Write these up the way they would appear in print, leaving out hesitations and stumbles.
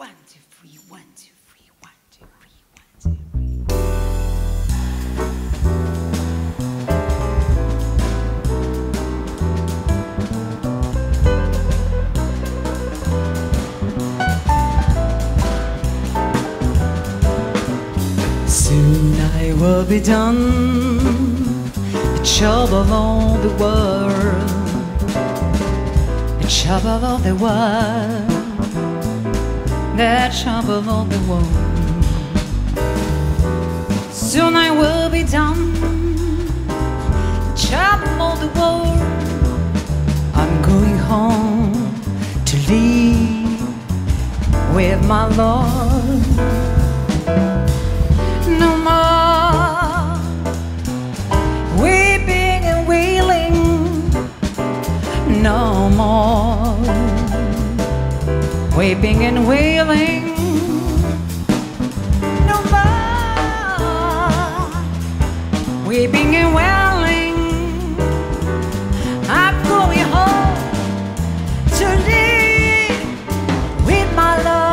Soon I will be done, the job of all the world, the job of all the world, the job of all the world. Soon I will be done, the job of all the world. I'm going home to live with my Lord. No more weeping and wailing, no more weeping and wailing, no more weeping and wailing. I'm going home to live with my Lord.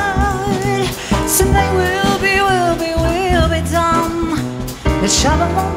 The trouble